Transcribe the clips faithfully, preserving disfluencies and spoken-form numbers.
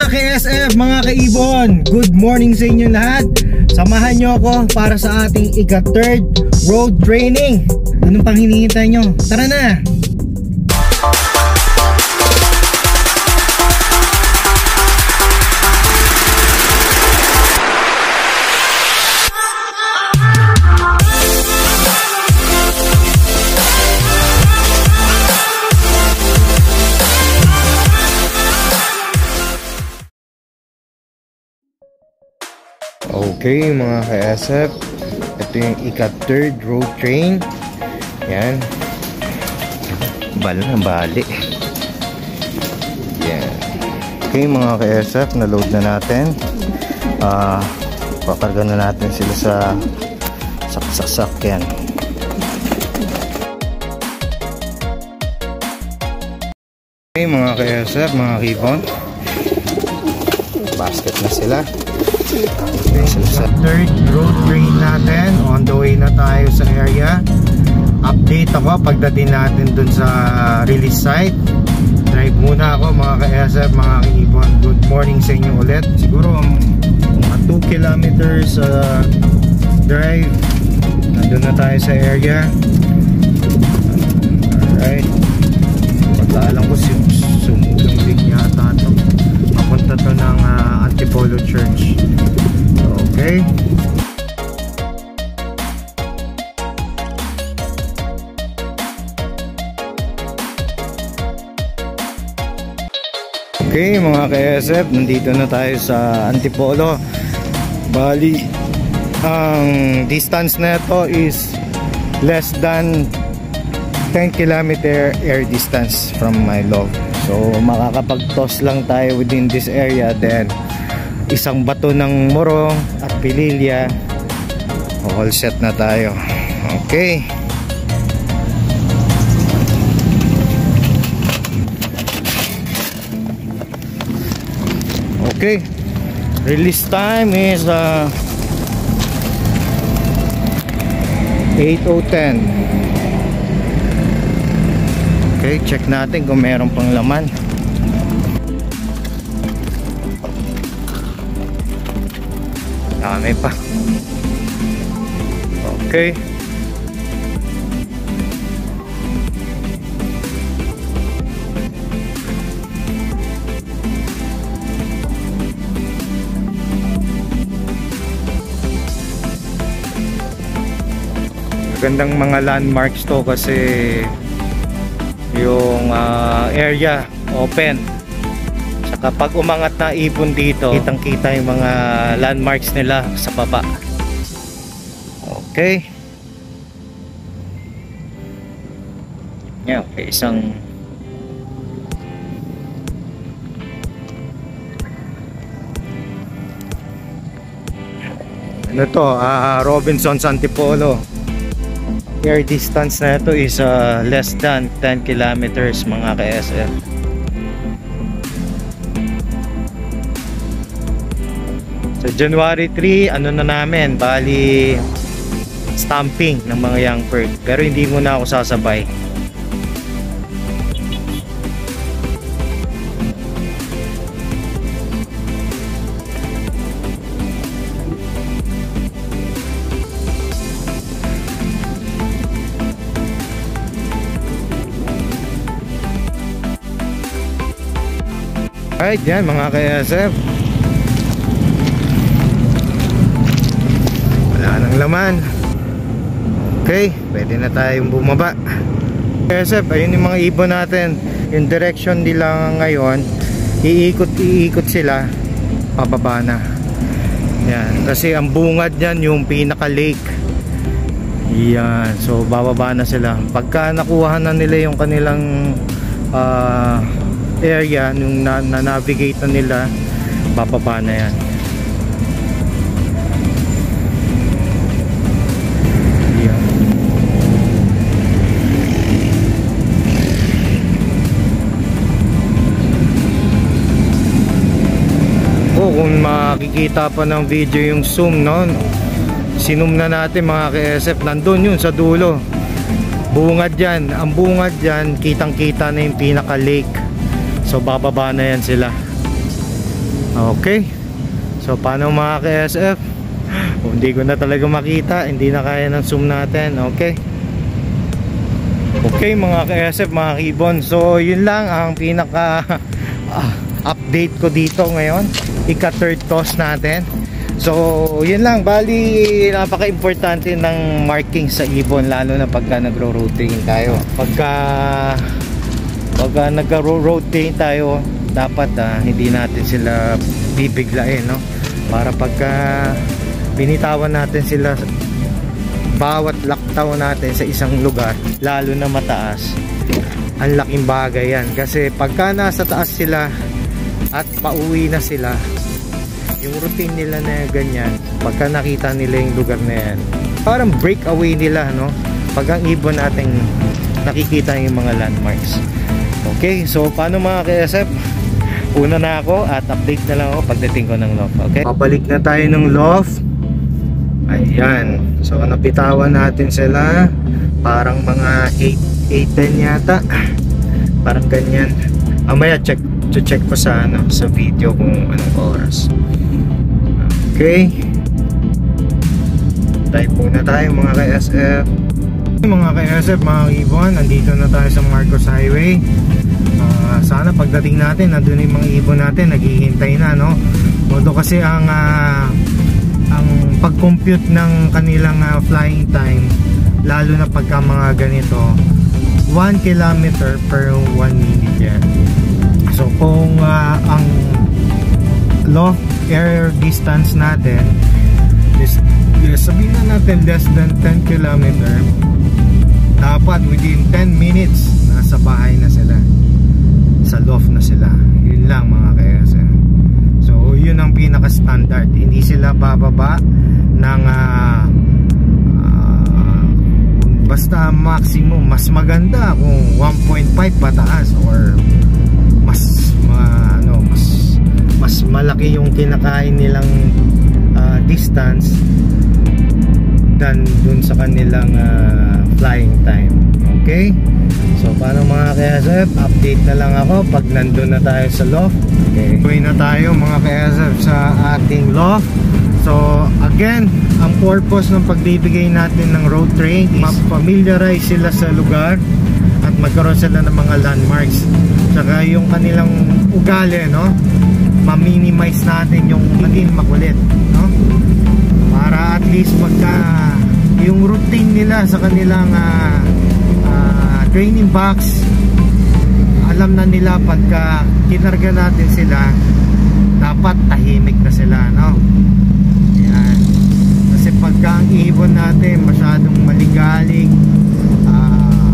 K-S F, mga kaibon, good morning sa inyo lahat. Samahan nyo ako para sa ating ika-third road training. Anong pang hinihintay nyo? Tara na! Okay mga ka-S F, ito yung ika-third road train. Yan, bala na bali. Yan. Okay mga ka-S F, na-load na natin. uh, Pakarga na natin sila sa saksak-sakyan. Okay mga ka-S F, mga kibon, basket na sila. Okay, so sa third road train natin, on the way na tayo sa area. Update ako pagdating natin dun sa release site. Drive muna ako mga ka-S F, mga kaibon. Good morning sa inyo ulit. Siguro mga two kilometers uh, drive, nandun na tayo sa area. Alright, pagkaalam ko sumulang din yata ito. Papunta to ng uh, Antipolo Church. Okay. Okay mga ka-S F, nandito na tayo sa Antipolo. Bali, ang distance na ito is less than ten kilometer air distance from Milesloft. So makakapag-toss lang tayo within this area, then isang bato ng morong at pililya, all set na tayo. Okay, okay, release time is uh, eight oh ten. Okay, check natin kung meron pang laman. Dami pa. Okay. Magandang mga landmarks to kasi yung uh, area open. Kapag umangat na ibon dito, kitang kita yung mga landmarks nila sa baba. Okay. Yeah, okay, isang ano to, uh, Robinson's Antipolo. Air distance na ito is uh, less than ten kilometers mga ka-S F. So January three, ano na namin, bali stamping ng mga youngbird. Pero hindi muna ako sasabay. Alright, yan mga ka-S F, wala nang laman. Okay, pwede na tayong bumaba. K-S F, ayun yung mga ibon natin. Yung direction nila ngayon, iikot-iikot sila, pababa na. Yan, kasi ang bungad yan yung pinaka-lake. Yan, so bababa na sila. Pagka nakuha na nila yung kanilang uh, area, nung na-navigate na nila, bababa na yan. Yeah. Oh, kung makikita pa ng video yung zoom, no? Sinum na natin mga ka-S F, nandun yun sa dulo. Bungad yan, ang bungad yan, kitang kita na yung pinaka lake. So bababa na yan sila. Okay, so paano mga ka-S F? Hindi ko na talaga makita, hindi na kaya ng zoom natin. Okay, okay mga ka-S F, mga kibon, so yun lang ang pinaka uh, update ko dito ngayon, ika-third toss natin. So yun lang, bali napaka-importante ng marking sa ibon, lalo na pagka nagro-rotating tayo. Pagka pagka nagro-rotating tayo, dapat uh, hindi natin sila bibiglain, no? Para pagka binitawan natin sila, bawat laktaw natin sa isang lugar, lalo na mataas, ang laking bagay yan. Kasi pagka nasa taas sila at pauwi na sila, yung routine nila na ganyan, pagka nakita nila yung lugar na yan, parang breakaway nila, no? Pag ang ibon natin nakikita yung mga landmarks. Okay, so paano mga ka-S F? Una na ako at update na lang ako pagdating ko ng loft. Okay, pabalik na tayo ng loft. Ayan, so napitawan natin sila, parang mga eight ten yata, parang ganyan. Amaya check to check ko sa ano, sa video kung anong oras. Okay, type po na tayo mga ka-S F. Mga ka-S F, mga ibon, nandito na tayo sa Marcos Highway. Uh, sana pagdating natin, nandun yung mga ibon natin, naghihintay na, no? Although kasi ang uh, ang pag-compute ng kanilang uh, flying time, lalo na pagka mga ganito, one kilometer per one minute yan. So kung uh, ang loft air distance natin is, is sabihin na natin less than ten kilometer, dapat within ten minutes nasa bahay na sila, sa loft na sila. Yun lang mga ka-S F. So yun ang pinaka standard, hindi sila bababa ng uh, uh, basta maximum. Mas maganda kung one point five pataas or mas uh, ano, mas mas malaki yung kinakain nilang uh, distance than dun sa kanilang uh, flying time. Okay, so paano mga ka-S F, update na lang ako pag nandun na tayo sa loft. Okay, uwi na tayo mga ka-S F sa ating loft. So again, ang purpose ng pagbibigay natin ng road train is ma-familiarize sila sa lugar at magkaroon sila ng mga landmarks, saka yung kanilang ugali, no? Ma-minimize natin yung maging makulit, no? Para at least pagka yung routine nila sa kanilang uh, uh, training box, alam na nila pagka kinarga natin sila, dapat tahimik na sila, no? Yan. Kasi pagka ang ibon natin masyadong maligalig, uh,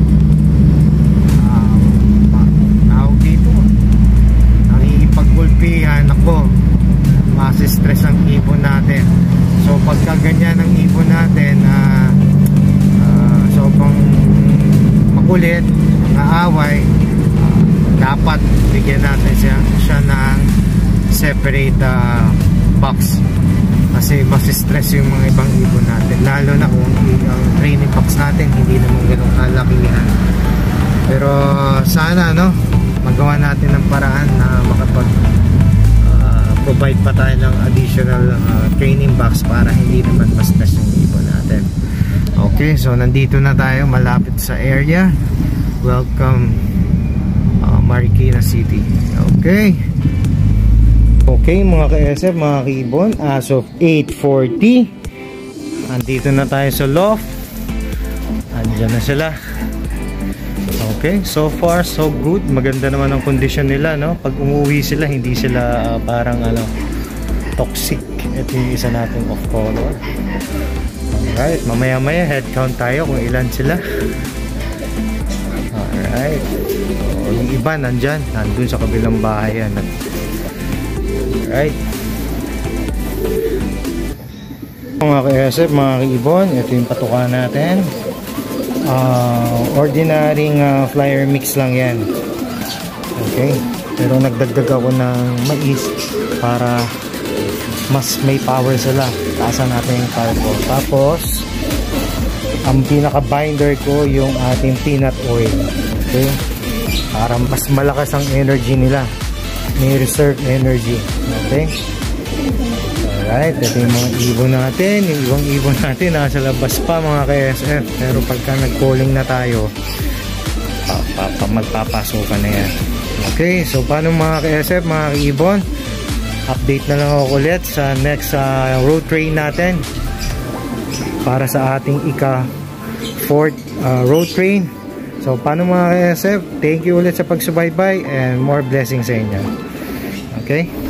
uh, tawag dito, nakikipagkulpihan, ako, masistress ang ibon natin. So pagka ganyan ang ibon natin, uh, uh, so pang makulit, naaway, uh, dapat bigyan natin siya, siya ng separate uh, box, kasi masistress yung mga ibang ibon natin, lalo na kung ang training box natin hindi naman ganun kalakihan. Pero sana, no, magawa natin ng paraan na makapag provide pa tayo ng additional uh, training box para hindi naman ma-stress yung ibon natin. Okay, so nandito na tayo malapit sa area. Welcome uh, Marikina City. Okay, okay mga ka-S F, mga kaibon, as of eight forty, nandito na tayo sa loft. Andyan na sila. Okay, so far so good. Maganda naman ang condition nila, no? Pag umuwi sila, hindi sila uh, parang ano, toxic. Ito yung isa natin off color. Alright, mamaya maya head count tayo kung ilan sila. Alright, so, yung iba nandyan, nandun sa kabilang bahay yan. Alright, mga ka-S F, mga kaibon, ito yung patukan natin. Uh, ordinary uh, flyer mix lang yan. Okay, pero nagdagdag ako ng mais para mas may power sila. Taasan natin yung power ko. Tapos ang pinaka binder ko yung ating peanut oil. Okay, para mas malakas ang energy nila. may reserve energy. Okay? Alright, ito yung mga ibon natin. Yung ibang ibon natin nasa labas pa mga ka-S F. Pero pagka nag-calling na tayo, pa, pa, pa, magpapasukan na yan. Okay, so paano mga ka-S F, mga ka-ibon? Update na lang ako ulit sa next uh, road train natin para sa ating ika fourth uh, road train. So paano mga ka-S F, thank you ulit sa pagsubaybay and more blessings sa inyo. Okay?